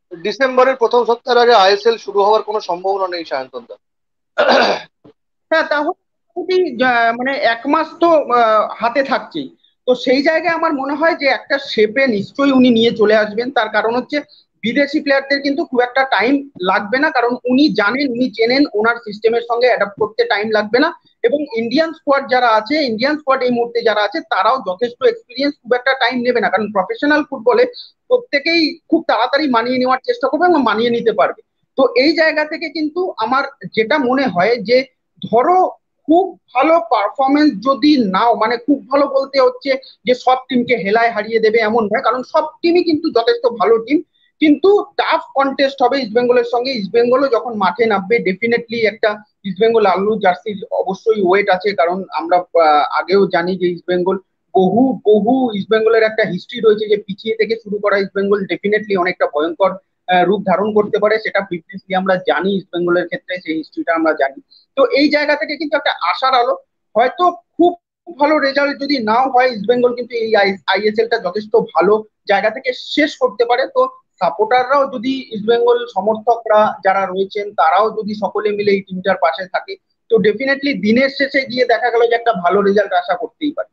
ডিসেম্বরের প্রথম সপ্তাহের আগে আইএসএল শুরু হওয়ার কোনো সম্ভাবনা নেই সায়ন্তন দা। হ্যাঁ, তাহলে মোটামুটি, আহ, মানে এক মাস তো আহ, হাতে থাকছেই। তো সেই জায়গায় আমার মনে হয় যে একটা শেপে নিশ্চয়ই উনি নিয়ে চলে আসবেন। তার কারণ হচ্ছে বিদেশি প্লেয়ারদের কিন্তু খুব একটা টাইম লাগবে না, কারণ উনি জানেন, উনি চেনেন, ওনার সিস্টেমের সঙ্গে অ্যাডাপ্ট করতে টাইম লাগবে না। এবং ইন্ডিয়ান স্কোয়াড যারা আছে, ইন্ডিয়ান স্কোয়াড এই মুহূর্তে যারা আছে, তারাও যথেষ্ট এক্সপিরিয়েন্স, খুব একটা টাইম নেবে না, কারণ প্রফেশনাল ফুটবলে প্রত্যেকেই খুব তাড়াতাড়ি মানিয়ে নেওয়ার চেষ্টা করবে এবং মানিয়ে নিতে পারবে। তো এই জায়গা থেকে কিন্তু আমার যেটা মনে হয় যে, ধরো খুব ভালো পারফরমেন্স যদি নাও, মানে খুব ভালো বলতে হচ্ছে যে সব টিমকে হেলায় হারিয়ে দেবে এমন নয়, কারণ সব টিমই কিন্তু যথেষ্ট ভালো টিম। কিন্তু টাফ কন্টেস্ট হবে ইস্ট বেঙ্গলের সঙ্গে। ইস্ট বেঙ্গলও যখন মাঠে নামবে, ডেফিনেটলি একটা ইস্ট বেঙ্গল আলু জার্সির অবশ্যই ওয়েট আছে, কারণ আমরা আহ, আগেও জানি যে ইস্ট বেঙ্গল বহু বহু ইস্ট বেঙ্গলের একটা হিস্ট্রি রয়েছে, যে পিছিয়ে থেকে শুরু করা ইস্ট বেঙ্গল ডেফিনেটলি অনেকটা ভয়ঙ্কর আহ, রূপ ধারণ করতে পারে। সেটা প্রিভিয়াসলি আমরা জানি, ইস্ট বেঙ্গলের ক্ষেত্রে সেই হিস্ট্রিটা আমরা জানি। তো এই জায়গা থেকে কিন্তু একটা আশার আলো। হয়তো খুব ভালো রেজাল্ট যদি নাও হয়, ইস্ট বেঙ্গল কিন্তু এই আইএসএল টা যথেষ্ট ভালো জায়গা থেকে শেষ করতে পারে। তো সাপোর্টাররাও যদি, ইস্ট বেঙ্গল সমর্থকরা যারা রয়েছেন তারাও যদি সকলে মিলে এই টিমটার পাশে থাকে, তো ডেফিনেটলি দিনের শেষে গিয়ে দেখা গেল যে একটা ভালো রেজাল্ট আশা করতেই পারে।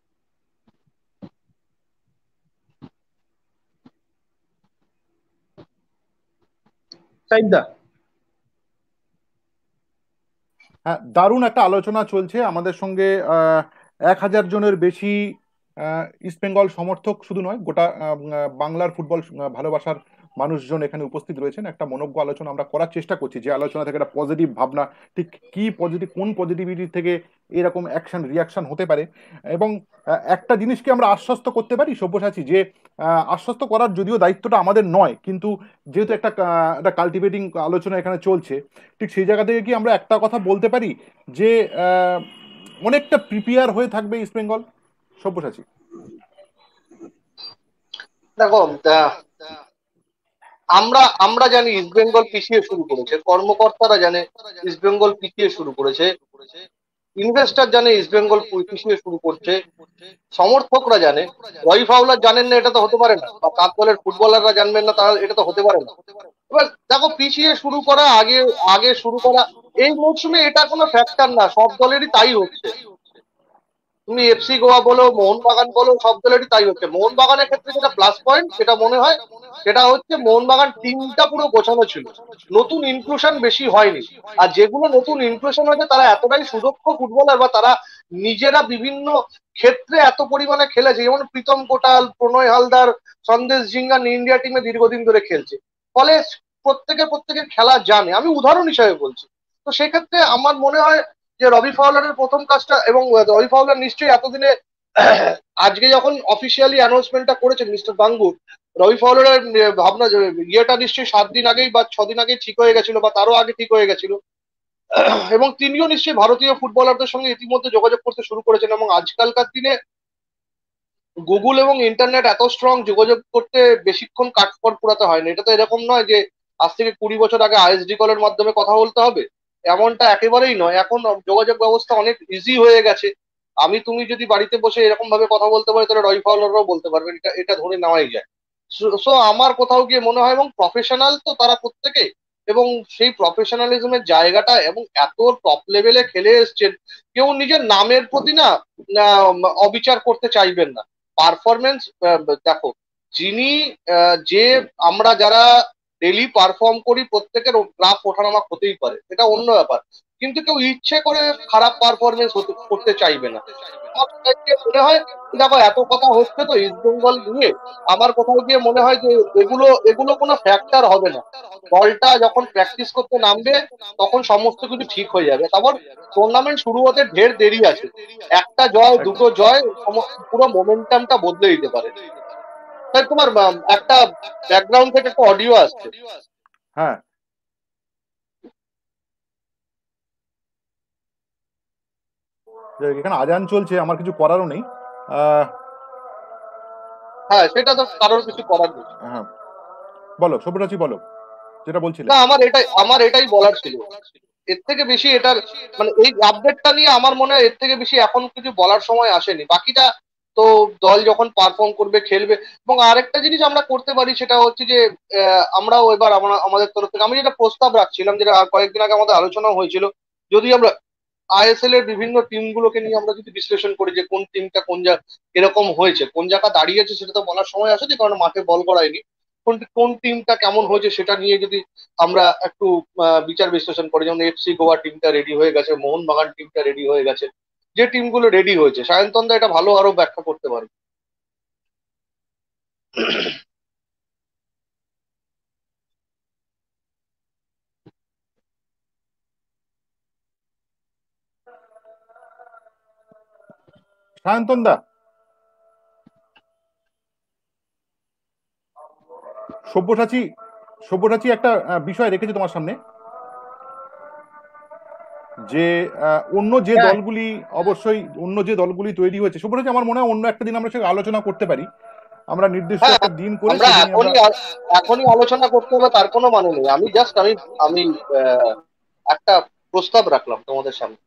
সাইদা। হ্যাঁ, দারুণ একটা আলোচনা চলছে আমাদের সঙ্গে। আহ, এক হাজার জনের বেশি আহ, ইস্ট বেঙ্গল সমর্থক শুধু নয়, গোটা আহ, বাংলার ফুটবল আহ, ভালোবাসার মানুষজন এখানে উপস্থিত রয়েছেন। একটা মনোজ্ঞ আলোচনা আমরা করার চেষ্টা করছি, যে আলোচনা থেকে একটা পজিটিভ ভাবনা, ঠিক কি পজিটিভ, কোন পজিটিভিটি থেকে এরকম অ্যাকশন রিয়াকশন হতে পারে। এবং আহ, একটা জিনিসকে আমরা আশ্বস্ত করতে পারি সব্যসাচী, যে আহ, আশ্বস্ত করার যদিও দায়িত্বটা আমাদের নয়, কিন্তু যেহেতু একটা আহ, একটা কাল্টিভেটিং আলোচনা এখানে চলছে, ঠিক সেই জায়গা থেকে কি আমরা একটা কথা বলতে পারি যে আহ, অনেকটা প্রিপেয়ার হয়ে থাকবে ইস্ট বেঙ্গল, সব্যসাচী? দেখো, আহ, আমরা আমরা জানি ইস্ট বেঙ্গল পিছিয়ে শুরু করেছে, কর্মকর্তারা জানে ইস্ট বেঙ্গল পিছিয়ে শুরু করেছে, ইনভেস্টর জানে ইস্ট বেঙ্গল পিছিয়ে শুরু করছে, সমর্থকরা জানে। রয় ফাউলার জানেন না এটা তো হতে পারে না, বা কাপ দলের ফুটবলাররা জানবেন না তারা, এটা তো হতে পারে না। এবার দেখো, পিছিয়ে শুরু করা, আগে আগে শুরু করা এই মৌসুমে এটা কোনো ফ্যাক্টর না, সব দলেরই তাই হচ্ছে। তুমি এফসি গোয়া বলো, মোহনবাগান বলো, সব দলেরই তাই হচ্ছে। মোহনবাগানের ক্ষেত্রে যেটা প্লাস পয়েন্ট সেটা মনে হয়, সেটা হচ্ছে মোহনবাগান টিমটা পুরো গোছানো ছিল, নতুন ইনক্লুশন বেশি হয়নি। আর যেগুলো নতুন ইনক্লুশন হয়েছে তারা এতটাই সুদক্ষ ফুটবলার, বা তারা নিজেরা বিভিন্ন ক্ষেত্রে এত পরিমাণে খেলেছে, যেমন প্রীতম কোটাল, প্রণয় হালদার, সন্দেশ জিঙ্গান ইন্ডিয়া টিমে দীর্ঘদিন ধরে খেলছে, ফলে প্রত্যেকে প্রত্যেকের খেলা জানে। আমি উদাহরণ হিসাবে বলছি। তো সেক্ষেত্রে আমার মনে হয় যে রবি ফাউলারের প্রথম কাজটা, এবং রবি ফাউলার নিশ্চয়ই এতদিনে আজকে যখন অফিসিয়ালি অ্যানাউন্সমেন্টটা করেছেন মিস্টার গাঙ্গুর, রবি ফাউলারের ভাবনা, ইয়েটা নিশ্চয়ই সাত দিন আগেই বা ছ দিন আগেই ঠিক হয়ে গেছিল, বা তারও আগে ঠিক হয়ে গেছিল। এবং তিনিও নিশ্চয়ই ভারতীয় ফুটবলারদের সঙ্গে ইতিমধ্যে যোগাযোগ করতে শুরু করেছেন। এবং আজকালকার দিনে গুগল এবং ইন্টারনেট এত স্ট্রং, যোগাযোগ করতে বেশিক্ষণ কাঠখড় পুরাতে হয় না। এটা তো এরকম নয় যে আজ থেকে কুড়ি বছর আগে আইএসডি কলের মাধ্যমে কথা বলতে হবে, এমনটা একেবারেই নয়। এখন যোগাযোগ ব্যবস্থা অনেক ইজি হয়ে গেছে। আমি তুমি যদি বাড়িতে বসে এরকম ভাবে কথা বলতে পারি, তাহলে রয় ফাউলাররাও বলতে পারবেন, এটা এটা ধরে নেওয়াই যায়। সো আমার কোথাও গিয়ে মনে হয়, এবং প্রফেশনাল তো তারা প্রত্যেকে, এবং সেই প্রফেশনালিজমের জায়গাটা, এবং এত টপ লেভেলে খেলে এসছেন, কেউ নিজের নামের প্রতি না অবিচার করতে চাইবেন না। পারফরমেন্স দেখো, যিনি যে আমরা যারা ডেলি পারফর্ম করি, প্রত্যেকের গ্রাফ ওঠানামা হতেই পারে, এটা অন্য ব্যাপার, কিন্তু কেউ ইচ্ছে করে খারাপ পারফরমেন্স করতে চাইবে না। মনে হয়, দেখো এত কথা হচ্ছে তো ইস্ট বেঙ্গল নিয়ে, আমার কোথাও গিয়ে মনে হয় যে এগুলো এগুলো কোনো ফ্যাক্টর হবে না। দলটা যখন প্র্যাকটিস করতে নামবে তখন সমস্ত কিছু ঠিক হয়ে যাবে। তারপর টুর্নামেন্ট শুরু হতে ঢের দেরি আছে, একটা জয় দুটো জয় পুরো মোমেন্টামটা বদলে দিতে পারে। তাই তোমার একটা ব্যাকগ্রাউন্ড থেকে একটা অডিও আসছে। হ্যাঁ, এখানে আজান চলছে, আমার কিছু করারও নেই। হ্যাঁ, সেটা তো কারোর কিছু করার নেই। হ্যাঁ, বলো সব্যসাচী, বলো যেটা বলছিলে। না, আমার এটাই আমার এটাই বলার ছিল। এর থেকে বেশি এটার মানে এই আপডেটটা নিয়ে আমার মনে হয় এর থেকে বেশি এখন কিছু বলার সময় আসেনি। বাকিটা তো দল যখন পারফর্ম করবে খেলবে। এবং আরেকটা জিনিস আমরা করতে পারি সেটা হচ্ছে যে আহ, আমরাও এবার আমরা আমাদের তরফ থেকে আমি যেটা প্রস্তাব রাখছিলাম, যেটা আর কয়েকদিন আগে আমাদের আলোচনা হয়েছিল, যদি আমরা আইএসএল এর বিভিন্ন টিমগুলোকে নিয়ে আমরা যদি বিশ্লেষণ করি যে কোন টিমটা কোন যা এরকম হয়েছে, কোন জায়গা দাঁড়িয়েছে, সেটা তো বলার সময় আছে যে কারণ মাঠে বল করায়নি, কোন কোন টিমটা কেমন হয়েছে সেটা নিয়ে যদি আমরা একটু আহ, বিচার বিশ্লেষণ করি, যেমন এফসি গোয়া টিমটা রেডি হয়ে গেছে, মোহনবাগান টিমটা রেডি হয়ে গেছে, যে টিমগুলো রেডি হয়েছে সায়ন্তন দা এটা ভালো আরো ব্যাখ্যা করতে পারে। সায়ন্তন দা, সব্যসাচী সব্যসাচী একটা আহ, বিষয় রেখেছে তোমার সামনে, যে আহ, অন্য যে হ্যাঁ, দলগুলি অবশ্যই অন্য যে দলগুলি তৈরি হয়েছে, সব্যসাচী আমার মনে হয় অন্য একটা দিন আমরা সেটা আলোচনা করতে পারি, আমরা নির্দিষ্ট হ্যাঁ, একটা দিন করে আমরা সেদিনই আমরা। এখনই আ- এখনই আলোচনা করতে হবে তার কোনো মানে নেই, আমি জাস্ট আমি আমি আহ, একটা প্রস্তাব রাখলাম তোমাদের সামনে।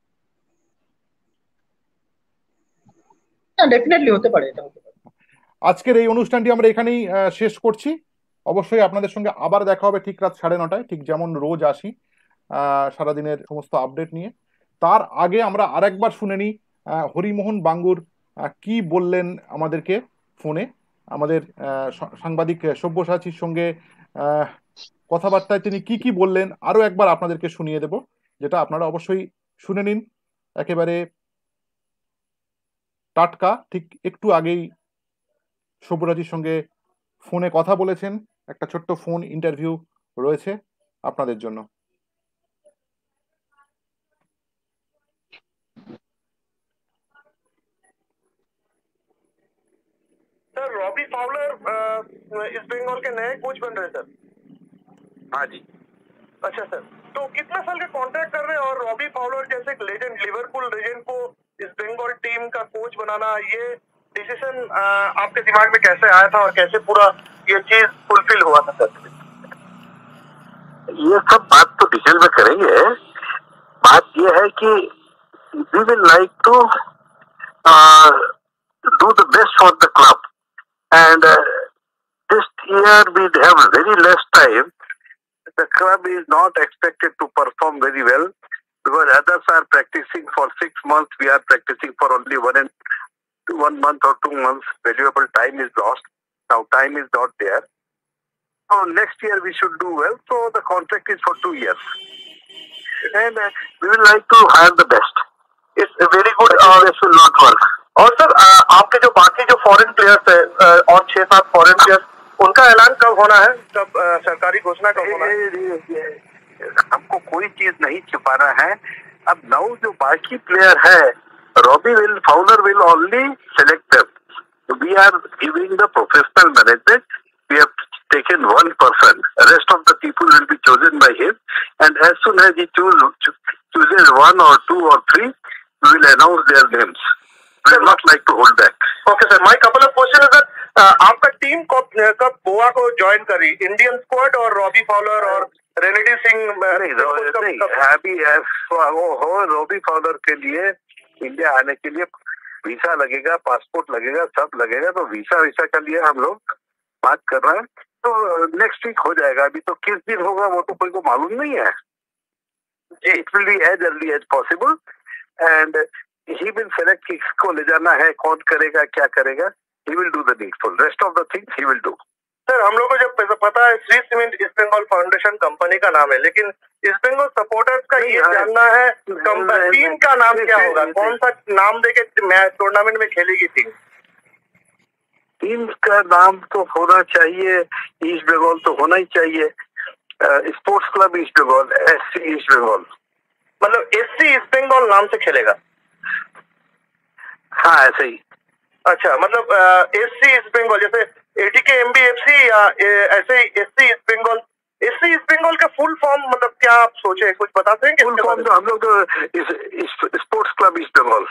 ডেফিনেটলি হতে পারে, এটা হতে পারে। আজকের এই অনুষ্ঠানটি আমরা এখানেই আহ, শেষ করছি। অবশ্যই আপনাদের সঙ্গে আবার দেখা হবে ঠিক রাত সাড়ে নটায়, ঠিক যেমন রোজ আসি আহ, সারাদিনের সমস্ত আপডেট নিয়ে। তার আগে আমরা আরেকবার শুনে নিই আহ, হরিমোহন বাঙ্গুর আহ, কি বললেন আমাদেরকে ফোনে, আমাদের আহ, সা- সাংবাদিক সব্যসাচীর সঙ্গে আহ, কথাবার্তায় তিনি কি কি বললেন আরো একবার আপনাদেরকে শুনিয়ে দেব, যেটা আপনারা অবশ্যই শুনে নিন। একেবারে টাটকা, ঠিক একটু আগেই সব্যসাচীর সঙ্গে ফোনে কথা বলেছেন, একটা ছোট্ট ফোন ইন্টারভিউ রয়েছে আপনাদের জন্য। सर रॉबी फाउलर इस बंगाल के नए कोच बन रहे हैं सर। हाँ जी। अच्छा सर, तो कितना साल का कॉन्ट्रैक्ट कर रहे हैं, और रॉबी फाउलर जैसे एक लेजेंड, लिवरपूल लेजेंड को इस बंगाल टीम का कोच बनाना, ये डिसीजन आपके दिमाग में कैसे आया था और कैसे पूरा ये चीज फुलफिल हुआ था सर? ये सब बात तो डिटेल में करेंगे। बात ये है कि we will like to do the best for the club, and uh, this year we have very less time. The club is not expected to perform very well because others are practicing for six months. We are practicing for only one and one month or two months. Valuable time is lost. Now time is not there. So next year we should do well. So the contract is for two years, and uh, we will like to hire the best. It's very good. This will not work. और sir आपके जो बाकी जो foreign players है और छह सात foreign players, उनका ऐलान कब होना है, कब अ, सरकारी घोषणा कब होना है? हमको कोई चीज नहीं छिपाना है। अब नौ जो बाकी प्लेयर है, Robbie will Fowler will only select them. We are giving the professional management. We have taken one person. Rest of the people will be chosen by him, and as soon as he choose, chooses one or two or three, we will announce their names. We will not like to hold back. Okay sir, my couple of question है sir, आपका team कब कब गोवा को join करी, Indian squad और Robbie Fowler और रेनेडी सिंह? नहीं, रो- नहीं, अभी है- वो हो रॉबी फाउलर के लिए इंडिया आने के लिए वीसा लगेगा, पासपोर्ट लगेगा, सब लगेगा। तो वीसा वीसा के लिए हम लोग बात कर रहे हैं, तो नेक्स्ट वीक हो जाएगा। अभी तो किस दिन होगा वो तो कोई को मालूम नहीं है जी। It will be as early as possible, and he will select किसको ले जाना है, कौन करेगा, क्या करेगा। He will do the needful, rest of the things he will do. Sir हम लोग को जब पता- पता है Shree cement east Bengal foundation company का नाम है, लेकिन ईस्ट बंगाल सपोर्टर्स का ये नहीं, जानना है नहीं, कम- टीम का नाम नहीं, क्या नहीं, होगा, नहीं, कौन सा नाम देके मैच टूर्नामेंट में खेलेगी टीम? टीम का नाम तो होना चाहिए, ईस्ट बंगाल तो होना ही चाहिए। Sports club east Bengal, S east Bengal, मतलब एससी ईस्ट बंगाल नाम से खेलेगा? हाँ ऐसे ही। अच्छा, मतलब एससी ईस्ट बंगाल जैसे एटीके एमबीएफसी या ए- ऐसे ही SC east Bengal. SC east Bengal का फुल फॉर्म मतलब क्या आप सोचे, कुछ बता सकेंगे? फुल फॉर्म तो हम लोग तो sports club east Bengal.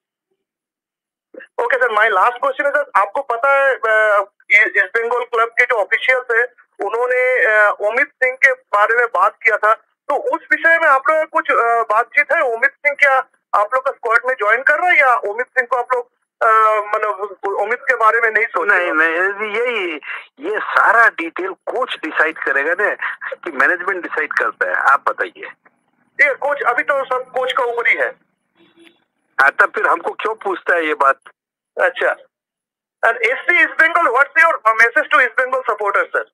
Okay sir, my last question है सर, आपको पता है ईस्ट बंगाल क्लब के जो ऑफिशियल्स है उन्होंने अ, अमित सिंह के बारे में बात किया था, तो उस विषय में आप लोग का कुछ अ, बातचीत है? अमित सिंह क्या आप लोग का स्क्वाड में ज्वाइन कर रहा है, या अमित सिंह को आप लोग मतलब अमित के बारे में नहीं सोच नहीं नहीं यही ये सारा डिटेल कोच डिसाइड करेगा ना कि मैनेजमेंट डिसाइड करता है। आप बताइए। ये कोच अभी तो सब कोच का ऊपर ही है। हाँ, तब फिर हमको क्यों पूछता है ये बात? अच्छा, and SC east Bengal, what's your message to east Bengal supporters sir?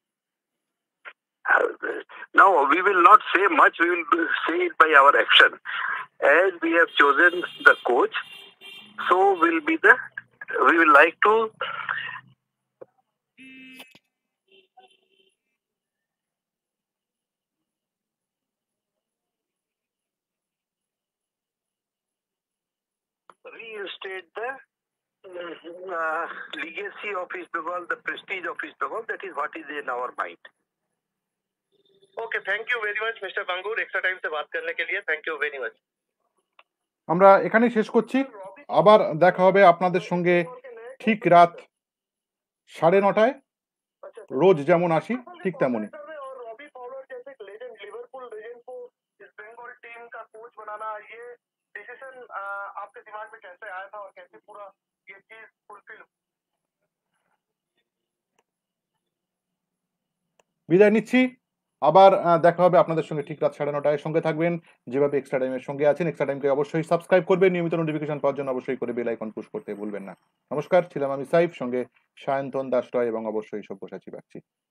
No, we will not say much. We will say it by our action. As we have chosen the coach, so will be the. We will like to. Reinstate the uh, legacy of East Bengal, the prestige of East Bengal. That is what is in our mind. Okay, thank you very much mister Bangur, extra time से बात करने के लिए thank you very much. আমরা এখানেই শেষ করছি, আবার দেখা হবে আপনাদের সঙ্গে ঠিক রাত সাড়ে নটায়, রোজ যেমন আসি ঠিক তেমনই। रॉबी फॉवलर जैसे एक लेजेंड, लिवरपूल लेजेंड को इस बंगाल टीम का कोच बनाना, ये डिसीजन आपके दिमाग में कैसे आया था और कैसे पूरा ये चीज फुलफिल? বিদায় নিচ্ছি, আবার দেখা হবে আপনাদের সঙ্গে ঠিক রাত সাড়ে নটায়। সঙ্গে থাকবেন, যেভাবে এক্সট্রা টাইমের সঙ্গে আছেন এক্সট্রা টাইমকে অবশ্যই সাবস্ক্রাইব করবেন, নিয়মিত নোটিফিকেশন পাওয়ার জন্য অবশ্যই করে বেল আইকন পুশ করতে ভুলবেন না। নমস্কার, ছিলাম আমি সাইফ, সঙ্গে সায়ন্তন দাস রয় এবং অবশ্যই সব্যসাচী বাগচি।